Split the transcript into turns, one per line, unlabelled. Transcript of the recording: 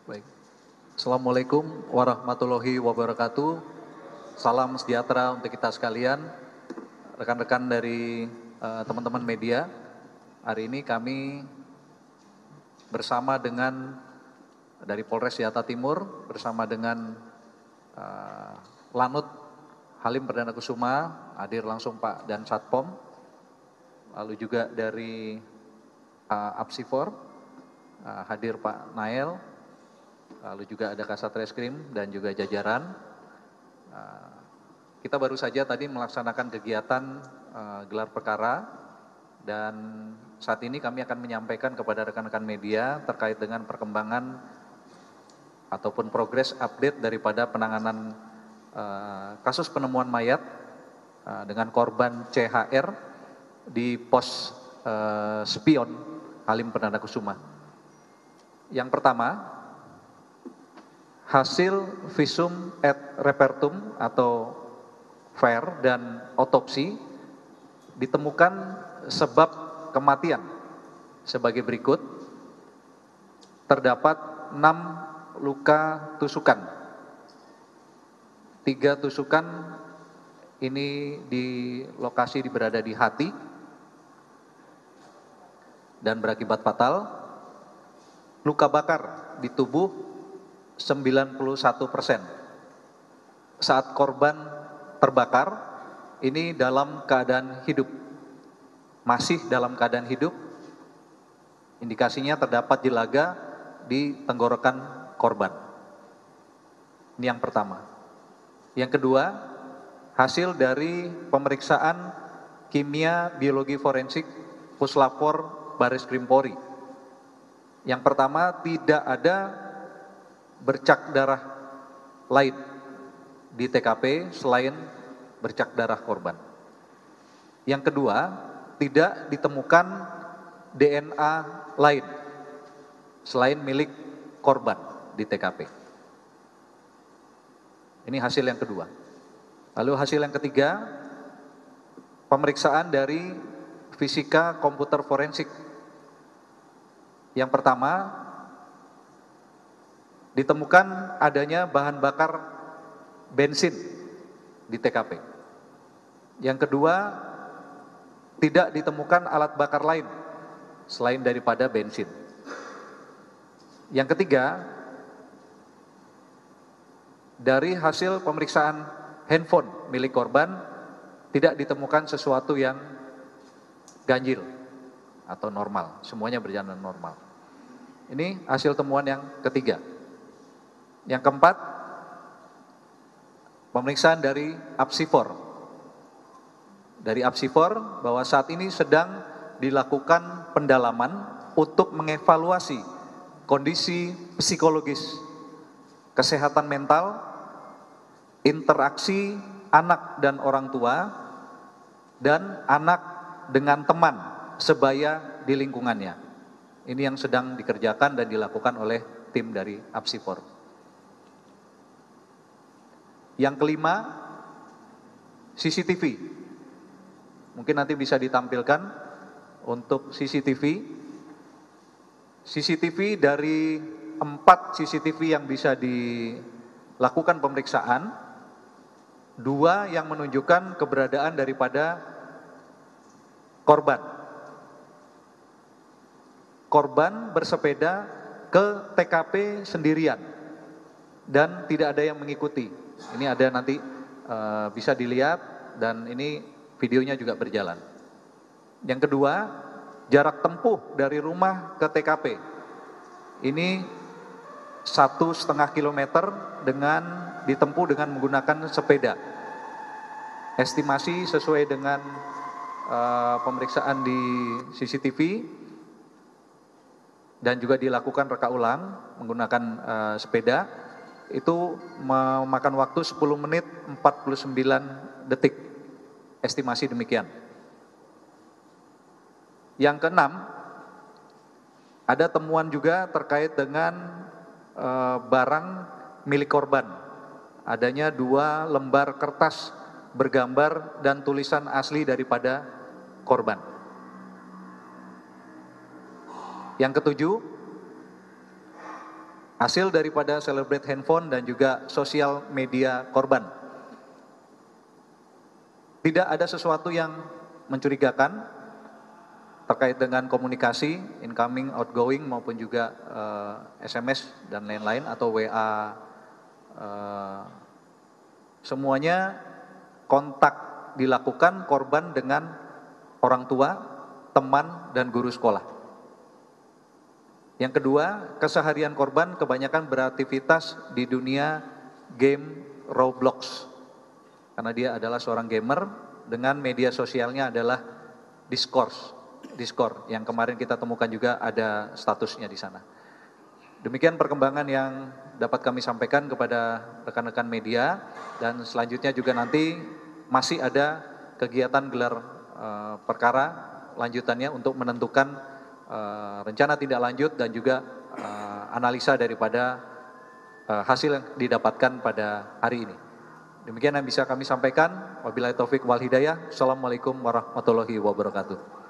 Baik. Assalamualaikum warahmatullahi wabarakatuh. Salam sejahtera untuk kita sekalian, rekan-rekan dari teman-teman media. Hari ini kami bersama dengan dari Polres Jakarta Timur, bersama dengan Lanut Halim Perdana Kusuma, hadir langsung Pak dan Satpom, lalu juga dari Apsifor, hadir Pak Nael, lalu juga ada Kasat Reskrim dan juga jajaran. Kita baru saja tadi melaksanakan kegiatan gelar perkara dan saat ini kami akan menyampaikan kepada rekan-rekan media terkait dengan perkembangan ataupun progres update daripada penanganan kasus penemuan mayat dengan korban CHR di pos spion Halim Perdana Kusuma. Yang pertama, hasil visum et repertum atau VAR dan otopsi ditemukan sebab kematian sebagai berikut. Terdapat 6 luka tusukan. 3 tusukan ini di lokasi berada di hati dan berakibat fatal. Luka bakar di tubuh 91%. Saat korban terbakar, ini dalam keadaan hidup. Masih dalam keadaan hidup. Indikasinya terdapat jelaga di tenggorokan korban. Ini yang pertama. Yang kedua, hasil dari pemeriksaan kimia biologi forensik Puslapor Baris Krim Polri. Yang pertama, tidak ada bercak darah lain di TKP selain bercak darah korban. Yang kedua, tidak ditemukan DNA lain selain milik korban di TKP. Ini hasil yang kedua. Lalu hasil yang ketiga, pemeriksaan dari fisika komputer forensik. Yang pertama, ditemukan adanya bahan bakar bensin di TKP. Yang kedua, tidak ditemukan alat bakar lain selain daripada bensin. Yang ketiga, dari hasil pemeriksaan handphone milik korban tidak ditemukan sesuatu yang ganjil atau normal, semuanya berjalan normal. Ini hasil temuan yang ketiga. Yang keempat, pemeriksaan dari Apsifor. Dari Apsifor bahwa saat ini sedang dilakukan pendalaman untuk mengevaluasi kondisi psikologis, kesehatan mental, interaksi anak dan orang tua, dan anak dengan teman sebaya di lingkungannya. Ini yang sedang dikerjakan dan dilakukan oleh tim dari Apsifor. Yang kelima, CCTV. Mungkin nanti bisa ditampilkan untuk CCTV. CCTV dari 4 CCTV yang bisa dilakukan pemeriksaan, 2 yang menunjukkan keberadaan daripada korban. Korban bersepeda ke TKP sendirian dan tidak ada yang mengikuti. Ini ada nanti bisa dilihat dan ini videonya juga berjalan. Yang kedua, jarak tempuh dari rumah ke TKP. Ini 1,5 kilometer dengan ditempuh dengan menggunakan sepeda. Estimasi sesuai dengan pemeriksaan di CCTV dan juga dilakukan reka ulang menggunakan sepeda. Itu memakan waktu 10 menit 49 detik, estimasi demikian. Yang keenam, ada temuan juga terkait dengan barang milik korban. Adanya 2 lembar kertas bergambar dan tulisan asli daripada korban. Yang ketujuh, hasil daripada Celebrate Handphone dan juga sosial media korban. Tidak ada sesuatu yang mencurigakan terkait dengan komunikasi, incoming, outgoing, maupun juga SMS dan lain-lain atau WA. Semuanya kontak dilakukan korban dengan orang tua, teman, dan guru sekolah. Yang kedua, keseharian korban kebanyakan beraktivitas di dunia game Roblox. Karena dia adalah seorang gamer dengan media sosialnya adalah Discord yang kemarin kita temukan juga ada statusnya di sana. Demikian perkembangan yang dapat kami sampaikan kepada rekan-rekan media, dan selanjutnya juga nanti masih ada kegiatan gelar perkara lanjutannya untuk menentukan rencana tindak lanjut dan juga analisa daripada hasil yang didapatkan pada hari ini. Demikian yang bisa kami sampaikan. Wabillahi taufik wal hidayah. Assalamualaikum warahmatullahi wabarakatuh.